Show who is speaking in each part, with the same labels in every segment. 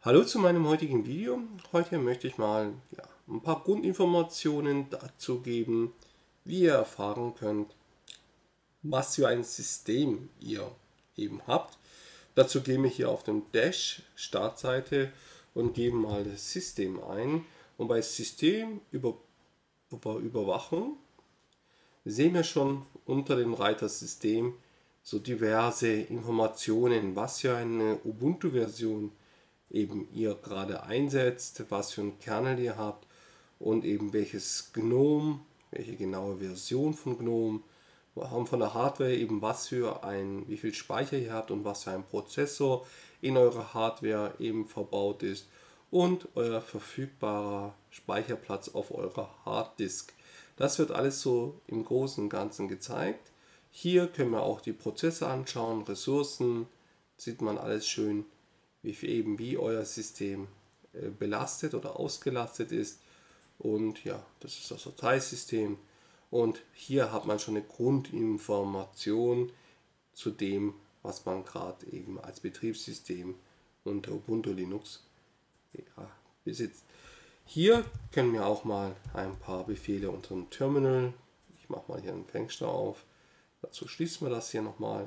Speaker 1: Hallo zu meinem heutigen Video. Heute möchte ich mal ein paar Grundinformationen dazu geben, wie ihr erfahren könnt, was für ein System ihr eben habt. Dazu gehen wir hier auf den Dash Startseite und geben mal das System ein. Und bei System über Überwachung sehen wir schon unter dem Reiter System so diverse Informationen, was für eine Ubuntu-Version eben ihr gerade einsetzt, was für einen Kernel ihr habt und eben welches GNOME, welche genaue Version von GNOME. Wir haben von der Hardware eben wie viel Speicher ihr habt und was für ein Prozessor in eurer Hardware eben verbaut ist und euer verfügbarer Speicherplatz auf eurer Harddisk. Das wird alles so im Großen und Ganzen gezeigt. Hier können wir auch die Prozesse anschauen, Ressourcen, sieht man alles schön, wie euer System belastet oder ausgelastet ist. Und ja, das ist das Dateisystem. Und hier hat man schon eine Grundinformation zu dem, was man gerade eben als Betriebssystem unter Ubuntu Linux besitzt. Hier können wir auch mal ein paar Befehle unter dem Terminal. Ich mache mal hier einen Fenster auf. Dazu schließen wir das hier nochmal.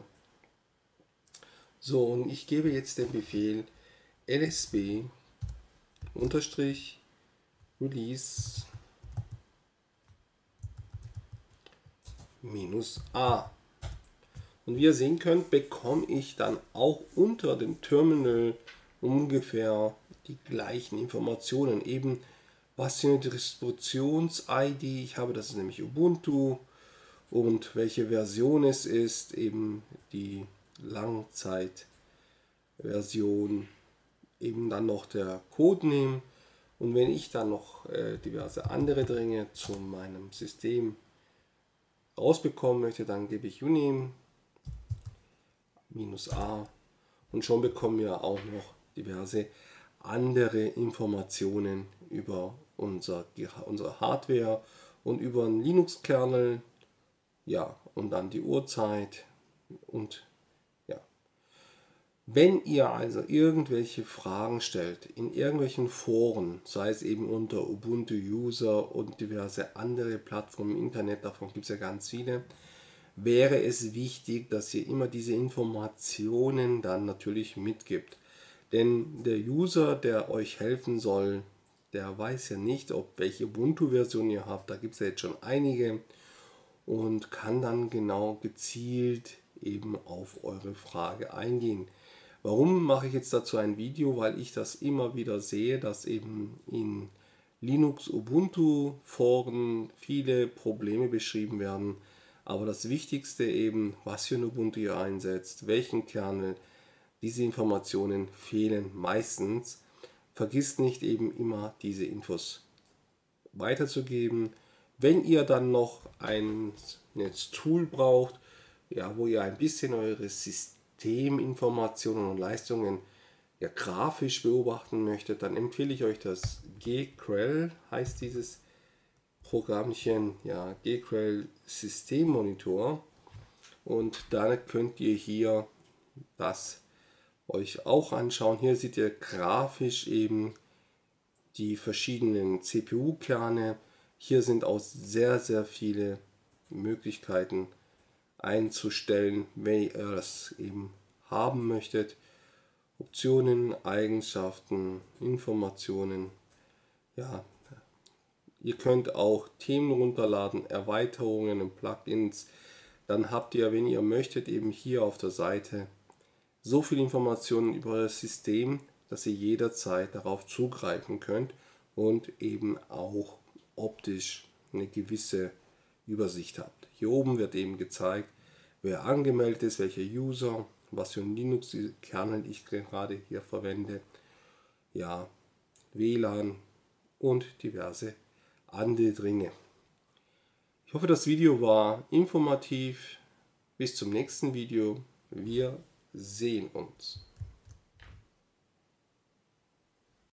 Speaker 1: So, und ich gebe jetzt den Befehl lsb release -a. Und wie ihr sehen könnt, bekomme ich dann auch unter dem Terminal ungefähr die gleichen Informationen. Eben was für eine Distributions-ID ich habe, das ist nämlich Ubuntu, und welche Version es ist, eben die Langzeitversion, eben dann noch der Codename. Und wenn ich dann noch diverse andere Dinge zu meinem System rausbekommen möchte, dann gebe ich uname -a und schon bekommen wir auch noch diverse andere Informationen über unsere Hardware und über einen Linux-Kernel, ja, und dann die Uhrzeit und ja. Wenn ihr also irgendwelche Fragen stellt in irgendwelchen Foren, sei es eben unter Ubuntu User und diverse andere Plattformen im Internet, davon gibt es ja ganz viele, wäre es wichtig, dass ihr immer diese Informationen dann natürlich mitgibt. Denn der User, der euch helfen soll, der weiß ja nicht, welche Ubuntu-Version ihr habt. Da gibt es ja jetzt schon einige und kann dann genau gezielt eben auf eure Frage eingehen. Warum mache ich jetzt dazu ein Video? Weil ich das immer wieder sehe, dass eben in Linux Ubuntu Foren viele Probleme beschrieben werden. Aber das Wichtigste eben, was für ein Ubuntu ihr einsetzt, welchen Kernel, diese Informationen fehlen meistens. Vergisst nicht eben immer diese Infos weiterzugeben. Wenn ihr dann noch ein Tool braucht, ja, wo ihr ein bisschen eure Systeminformationen und Leistungen ja, grafisch beobachten möchtet, dann empfehle ich euch das gQuel, heißt dieses Programmchen, ja, gQuel Systemmonitor. Und dann könnt ihr hier das euch auch anschauen. Hier seht ihr grafisch eben die verschiedenen CPU-Kerne. Hier sind auch sehr, sehr viele Möglichkeiten einzustellen, wenn ihr das eben haben möchtet. Optionen, Eigenschaften, Informationen. Ja, ihr könnt auch Themen runterladen, Erweiterungen und Plugins. Dann habt ihr, wenn ihr möchtet, eben hier auf der Seite so viele Informationen über das System, dass ihr jederzeit darauf zugreifen könnt und eben auch optisch eine gewisse Übersicht habt. Hier oben wird eben gezeigt, wer angemeldet ist, welcher User, was für ein Linux-Kernel ich gerade hier verwende, ja, WLAN und diverse andere Dinge. Ich hoffe, das Video war informativ. Bis zum nächsten Video. Wir sehen uns.